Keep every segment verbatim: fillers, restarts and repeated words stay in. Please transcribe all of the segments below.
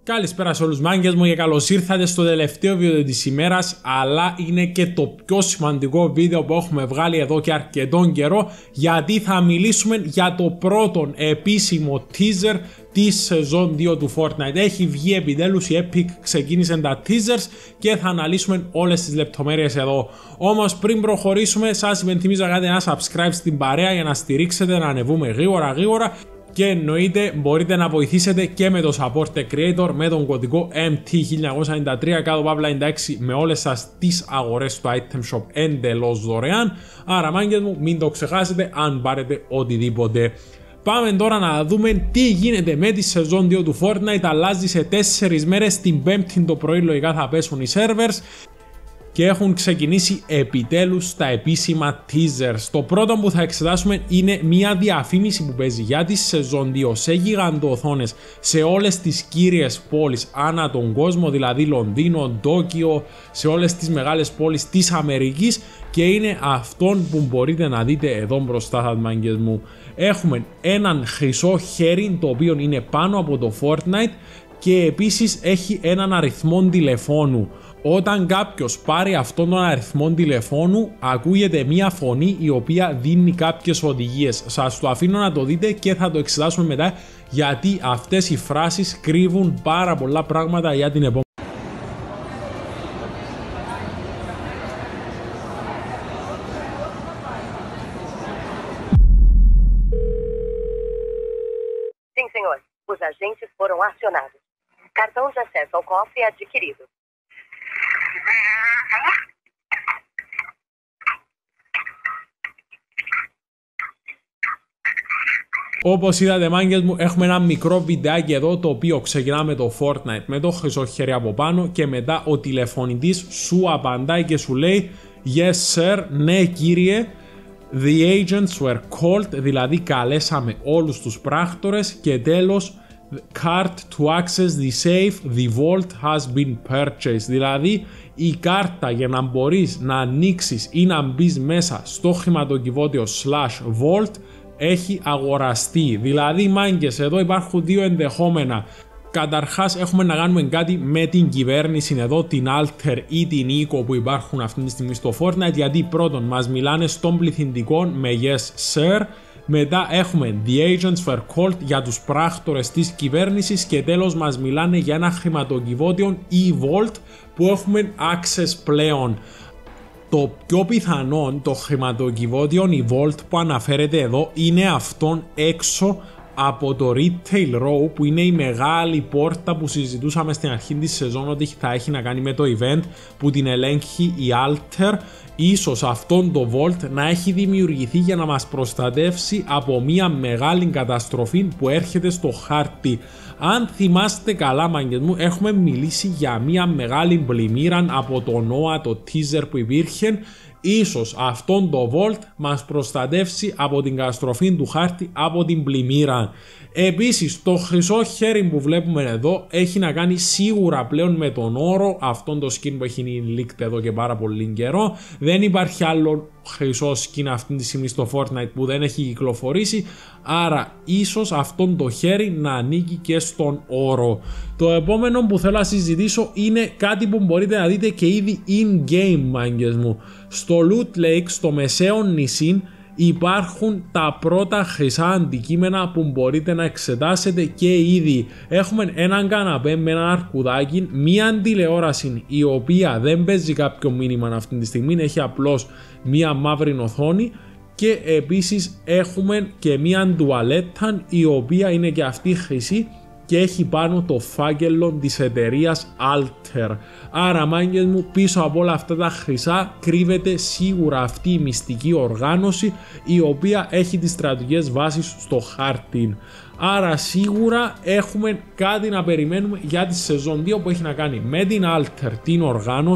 Καλησπέρα σε όλους μάγκες μου και καλώς ήρθατε στο τελευταίο βίντεο της ημέρας, αλλά είναι και το πιο σημαντικό βίντεο που έχουμε βγάλει εδώ και αρκετόν καιρό, γιατί θα μιλήσουμε για το πρώτο επίσημο teaser της σεζόν δύο του Fortnite. Έχει βγει επιτέλους, η Epic ξεκίνησε τα teasers και θα αναλύσουμε όλες τις λεπτομέρειες εδώ. Όμως πριν προχωρήσουμε, σας υπενθυμίζω να κάνετε ένα subscribe στην παρέα για να στηρίξετε να ανεβούμε γρήγορα γρήγορα. Και εννοείται μπορείτε να βοηθήσετε και με το Support the Creator με τον κωδικό εμ τι χίλια εννιακόσια ενενήντα τρία κάτω παύλα ενενήντα έξι με όλες σας τις αγορές του Item Shop εντελώς δωρεάν. Άρα μάγκες μου, μην το ξεχάσετε αν πάρετε οτιδήποτε. Πάμε τώρα να δούμε τι γίνεται με τη σεζόν δύο του Fortnite. Αλλάζει σε τέσσερις μέρες, την Πέμπτη το πρωί λογικά θα πέσουν οι servers και έχουν ξεκινήσει επιτέλους τα επίσημα teasers. Το πρώτο που θα εξετάσουμε είναι μια διαφήμιση που παίζει για τη σεζόν δύο σε γιγαντοοθόνες σε όλες τις κύριες πόλεις ανά τον κόσμο, δηλαδή Λονδίνο, Τόκιο, σε όλες τις μεγάλες πόλεις της Αμερικής, και είναι αυτόν που μπορείτε να δείτε εδώ μπροστά σας μάγκες μου. Έχουμε έναν χρυσό χέρι το οποίο είναι πάνω από το Fortnite και επίσης έχει έναν αριθμό τηλεφώνου. Όταν κάποιος πάρει αυτόν τον αριθμό τηλεφώνου, ακούγεται μια φωνή η οποία δίνει κάποιες οδηγίες. Σας το αφήνω να το δείτε και θα το εξετάσουμε μετά, γιατί αυτές οι φράσεις κρύβουν πάρα πολλά πράγματα για την επόμενη. Sim, senhor. Os agentes foram acionados. Cartão de acesso ao cofre adquirido. Όπως είδατε μάγκες μου, έχουμε ένα μικρό βιντεάκι εδώ το οποίο ξεκινά με το Fortnite με το χρυσό χέρι από πάνω και μετά ο τηλεφωνητής σου απαντάει και σου λέει Yes sir, ναι κύριε, the agents were called, δηλαδή καλέσαμε όλους τους πράκτορες, και τέλος card to access the safe, the vault has been purchased, δηλαδή η κάρτα για να μπορείς να ανοίξεις ή να μπεις μέσα στο χρηματοκιβώτιο slash vault έχει αγοραστεί. Δηλαδή μάγκες, εδώ υπάρχουν δύο ενδεχόμενα. Καταρχάς έχουμε να κάνουμε κάτι με την κυβέρνηση εδώ, την Alter ή την Eco που υπάρχουν αυτή τη στιγμή στο Fortnite, γιατί πρώτον μας μιλάνε στον πληθυντικό με yes sir, μετά έχουμε the agents were called για τους πράκτορες της κυβέρνησης και τέλος μας μιλάνε για ένα χρηματοκιβώτιο ή vault που έχουμε access πλέον. Το πιο πιθανό το χρηματοκιβώτιο η vault που αναφέρεται εδώ είναι αυτόν έξω από το Retail Row, που είναι η μεγάλη πόρτα που συζητούσαμε στην αρχή της σεζόν ότι θα έχει να κάνει με το event που την ελέγχει η Alter. Ίσως αυτόν το Vault να έχει δημιουργηθεί για να μας προστατεύσει από μια μεγάλη καταστροφή που έρχεται στο χάρτη. Αν θυμάστε καλά μάγκες μου, έχουμε μιλήσει για μια μεγάλη πλημμύρα από το Noah, το teaser που υπήρχε. Ίσως αυτόν το Vault μας προστατεύσει από την καταστροφή του χάρτη, από την πλημμύρα. Επίσης το χρυσό χέρι που βλέπουμε εδώ έχει να κάνει σίγουρα πλέον με τον όρο, αυτόν το skin που έχει leaked εδώ και πάρα πολύ καιρό. Δεν υπάρχει άλλο χρυσό skin αυτή τη στιγμή στο Fortnite που δεν έχει κυκλοφορήσει, άρα ίσως αυτόν το χέρι να ανήκει και στον όρο. Το επόμενο που θέλω να συζητήσω είναι κάτι που μπορείτε να δείτε και ήδη in-game μάγκες μου. Στο Loot Lake, στο μεσαίο νησί, υπάρχουν τα πρώτα χρυσά αντικείμενα που μπορείτε να εξετάσετε και ήδη. Έχουμε έναν καναπέ με ένα αρκουδάκι, μία τηλεόραση η οποία δεν παίζει κάποιο μήνυμα αυτή τη στιγμή, έχει απλώς μία μαύρη οθόνη, και επίσης έχουμε και μία τουαλέτα η οποία είναι και αυτή χρυσή και έχει πάνω το φάκελο της εταιρείας Alter. Άρα μάγκες μου, πίσω από όλα αυτά τα χρυσά κρύβεται σίγουρα αυτή η μυστική οργάνωση η οποία έχει τις στρατηγικές βάσεις στο χάρτη. Άρα σίγουρα έχουμε κάτι να περιμένουμε για τη σεζόν δύο που έχει να κάνει με την Alter, την οργάνωση,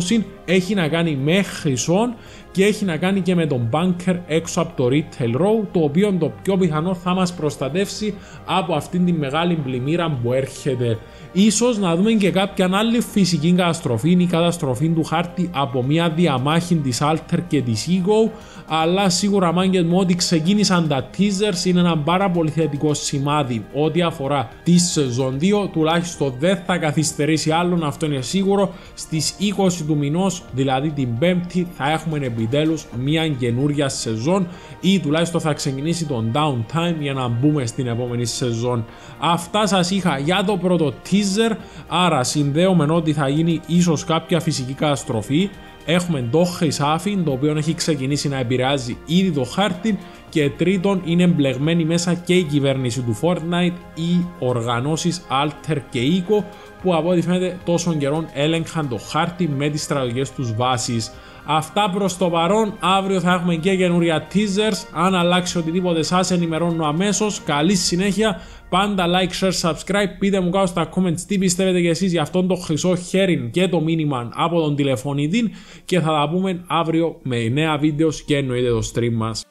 έχει να κάνει με χρυσόν και έχει να κάνει και με τον bunker έξω από το Retail Row, το οποίο το πιο πιθανό θα μας προστατεύσει από αυτήν την μεγάλη πλημμύρα που έρχεται. Ίσως να δούμε και κάποια άλλη φυσική καταστροφή ή καταστροφή του χάρτη από μια διαμάχη της Alter και της Ego, αλλά σίγουρα μάγκες μου ότι ξεκίνησαν τα teasers είναι ένα πάρα πολύ θετικό σημάδι ό,τι αφορά τη σεζόν δύο, τουλάχιστον δεν θα καθυστερήσει άλλον, αυτό είναι σίγουρο. Στις είκοσι του μηνός, δηλαδή την Πέμπτη, θα έχουμε επιτέλους μια καινούρια σεζόν ή τουλάχιστον θα ξεκινήσει τον downtime για να μπούμε στην επόμενη σεζόν. Αυτά σας είχα για το πρώτο teaser, άρα συνδέομαι ότι θα γίνει ίσως κάποια φυσική καταστροφή. Έχουμε το χρυσάφι, το οποίο έχει ξεκινήσει να επηρεάζει ήδη το χάρτη, και τρίτον είναι εμπλεγμένη μέσα και η κυβέρνηση του Fortnite, οι οργανώσεις Alter και Eco, που από ό,τι φαίνεται τόσο καιρόν έλεγχαν το χάρτη με τις στρατιωτικές τους βάσεις. Αυτά προς το παρόν, αύριο θα έχουμε και καινούρια teasers. Αν αλλάξει οτιδήποτε σας ενημερώνω αμέσως. Καλή συνέχεια, πάντα like, share, subscribe, πείτε μου κάτω στα comments τι πιστεύετε και εσείς για αυτόν το χρυσό χέρι και το μήνυμα από τον τηλεφωνητή, και θα τα πούμε αύριο με νέα βίντεο και εννοείται το stream μας.